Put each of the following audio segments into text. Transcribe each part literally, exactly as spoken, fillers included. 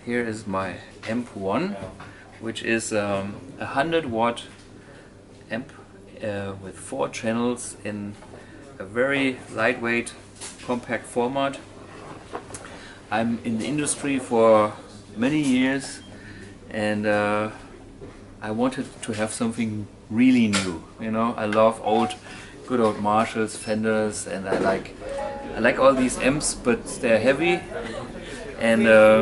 here is my A M P one, which is um, a one hundred watt amp uh, with four channels in a very lightweight, compact format. I'm in the industry for many years, and uh, I wanted to have something really new. You know, I love old, good old Marshalls, Fenders, and I like I like all these amps, but they're heavy. And uh,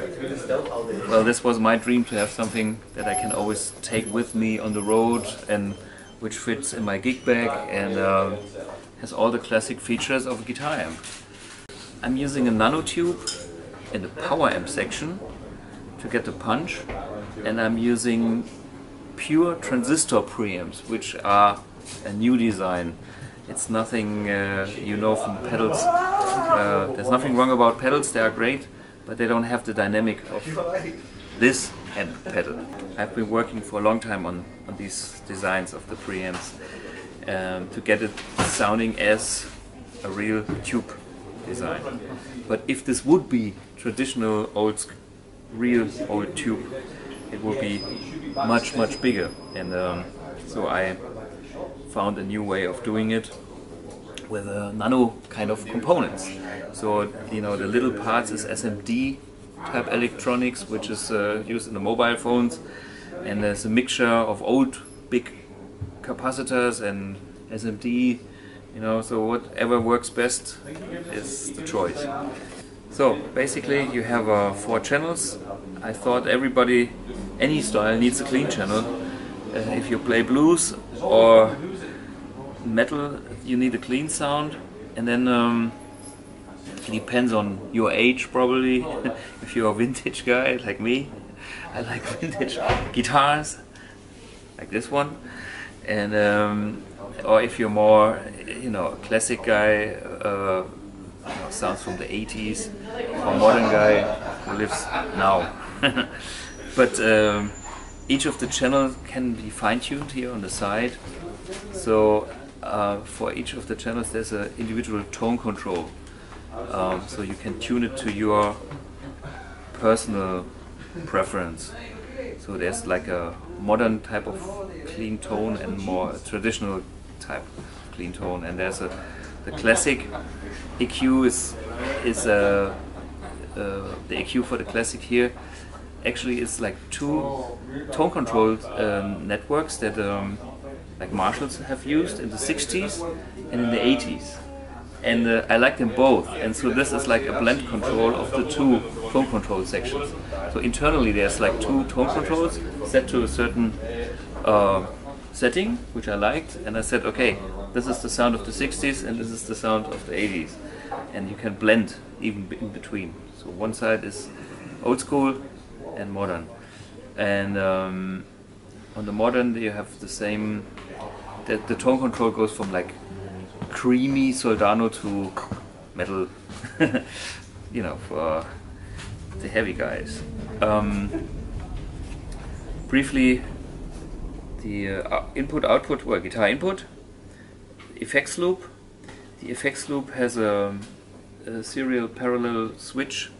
well, this was my dream, to have something that I can always take with me on the road, and which fits in my gig bag and uh, has all the classic features of a guitar amp. I'm using a nanotube in the power amp section to get the punch, and I'm using pure transistor preamps, which are a new design. It's nothing uh, you know from pedals. Uh, there's nothing wrong about pedals, they are great, but they don't have the dynamic of this amp pedal. I've been working for a long time on, on these designs of the preamps um, to get it sounding as a real tube design. But if this would be traditional old, real old tube, it would be much much bigger, and um, so I found a new way of doing it with a nano kind of components. So, you know, the little parts is S M D type electronics, which is uh, used in the mobile phones, and there's a mixture of old big capacitors and S M D, you know, so whatever works best is the choice. So basically you have uh, four channels. I thought everybody, any style, needs a clean channel. Uh, if you play blues or metal, you need a clean sound, and then um, it depends on your age probably. If you're a vintage guy like me, I like vintage guitars like this one, and um, or if you're more, you know, a classic guy, uh, you know, sounds from the eighties, or modern guy who lives now. But um, each of the channels can be fine-tuned here on the side. So uh, for each of the channels there's an individual tone control. Um, so you can tune it to your personal preference. So there's like a modern type of clean tone and more traditional type of clean tone. And there's a the classic E Q is is a uh, uh, the E Q for the classic here. Actually, it's like two tone control um, networks that um, like Marshalls have used in the sixties and in the eighties, and uh, I like them both. And so this is like a blend control of the two tone control sections. So internally there's like two tone controls set to a certain uh, setting, which I liked, and I said, okay, this is the sound of the sixties and this is the sound of the eighties, and you can blend even in between. So one side is old school and modern, and um, on the modern you have the same, that the tone control goes from like creamy soldano to metal, you know, for the heavy guys. Um, briefly, the uh, input output, well, guitar input, effects loop. The effects loop has a, a serial parallel switch.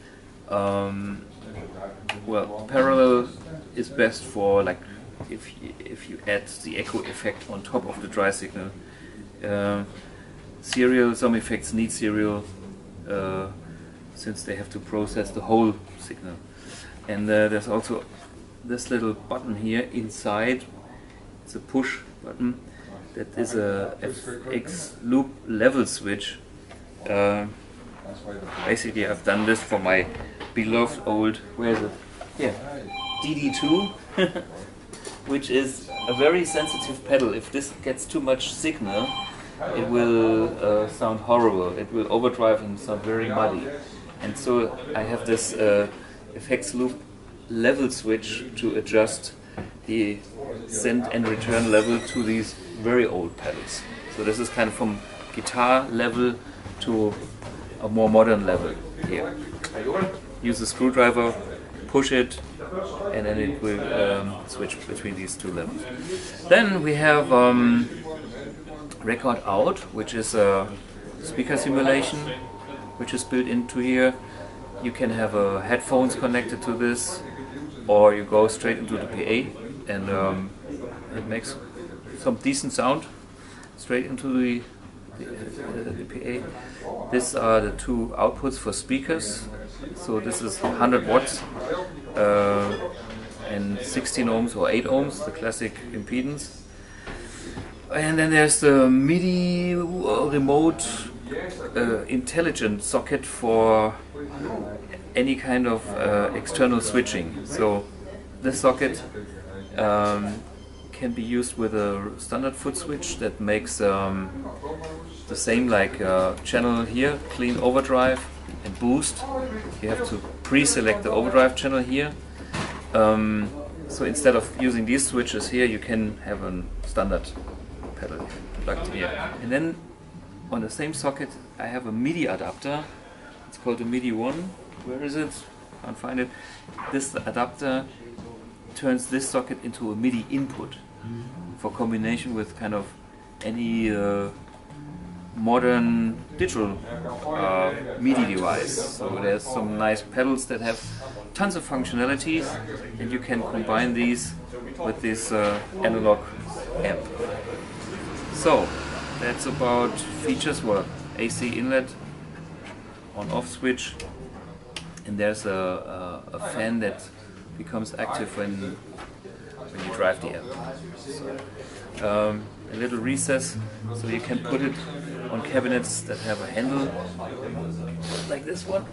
Um, well, parallel is best for like if you, if you add the echo effect on top of the dry signal. Uh, serial, some effects need serial uh, since they have to process the whole signal. And uh, there's also this little button here inside. It's a push button that is a F X loop level switch. Uh, basically, I've done this for my beloved old, where is it? Here, D D two, which is a very sensitive pedal. If this gets too much signal, it will uh, sound horrible. It will overdrive and sound very muddy. And so I have this uh, effects loop level switch to adjust the send and return level to these very old pedals. So this is kind of from guitar level to a more modern level here. Use a screwdriver, push it, and then it will um, switch between these two levels. Then we have um, record out, which is a speaker simulation, which is built into here. you can have uh, headphones connected to this, or you go straight into the P A, and um, it makes some decent sound straight into the, the, uh, the P A. These are the two outputs for speakers. So this is one hundred watts uh, and sixteen ohms or eight ohms, the classic impedance. And then there's the MIDI remote uh, intelligent socket for any kind of uh, external switching. So this socket um, can be used with a standard foot switch that makes um, the same like uh, channel here, clean overdrive and boost. You have to pre-select the overdrive channel here. Um, so instead of using these switches here, you can have a standard pedal plugged here. And then on the same socket I have a MIDI adapter. It's called a MIDI one. Where is it? Can't find it. This adapter turns this socket into a MIDI input for combination with kind of any uh, modern digital uh, MIDI device. So there's some nice pedals that have tons of functionalities, and you can combine these with this uh, analog amp. So that's about features. Well, A C inlet, on-off switch, and there's a, a, a fan that becomes active when when you drive the amp. So, um, a little recess, so you can put it on cabinets that have a handle, like this one.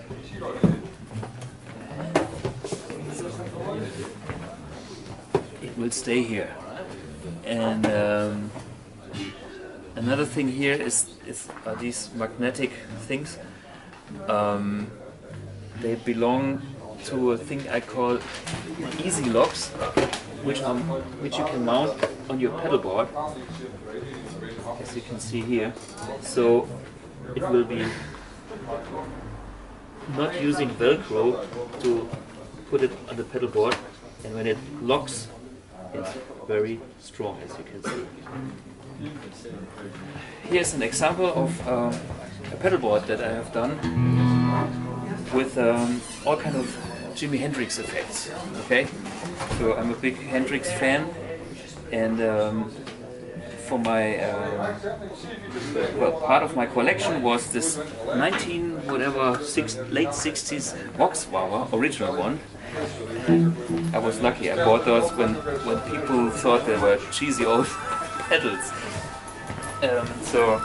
It will stay here. And um, another thing here is, is are these magnetic things. Um, they belong to a thing I call easy locks, which um, which you can mount on your pedal board, as you can see here. So it will be not using Velcro to put it on the pedal board, and when it locks, it's very strong, as you can see. Here's an example of uh, a pedal board that I have done with um, all kind of Jimi Hendrix effects. Okay, so I'm a big Hendrix fan, and um, for my uh, well, part of my collection was this nineteen whatever six, late sixties Vox Wah original one. I was lucky. I bought those when when people thought they were cheesy old pedals. Um, so.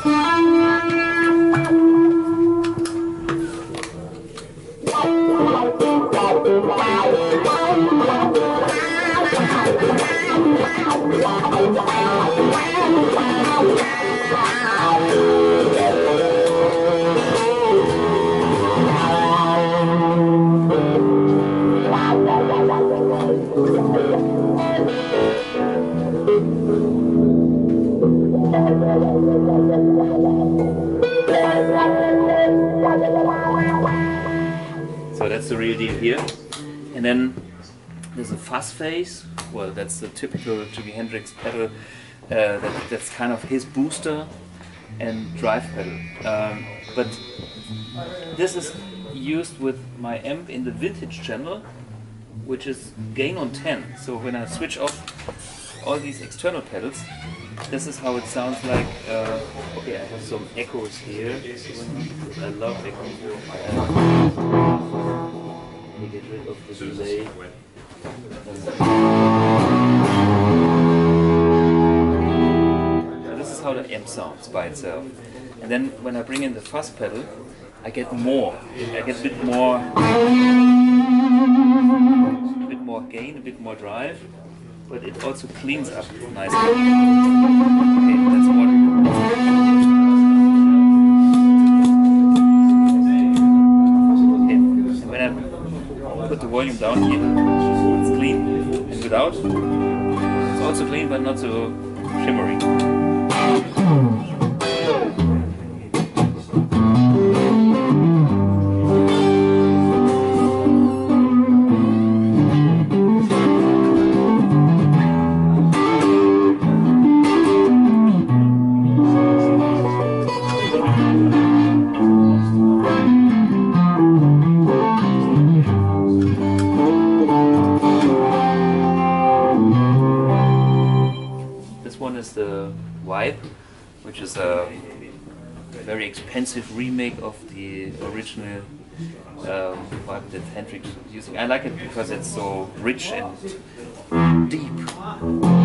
So that's the real deal here. And then there's a fuzz phase. Well, that's the typical Jimi Hendrix pedal. Uh, that, that's kind of his booster and drive pedal. Um, but this is used with my amp in the vintage channel, which is gain on ten. So when I switch off all these external pedals, this is how it sounds like. Uh, okay, I have some echoes here. I love echoes. Uh, let me get rid of the delay. So this is how the amp sounds by itself. And then when I bring in the fuzz pedal, I get more. I get a bit more, a bit more gain, a bit more drive. But it also cleans up nicely. Okay, that's what. Okay, and when I put the volume down here, it's clean, and without, it's also clean, but not so shimmery. the Vibe, which is a very expensive remake of the original um, Vibe that Hendrix was using. I like it because it's so rich and deep.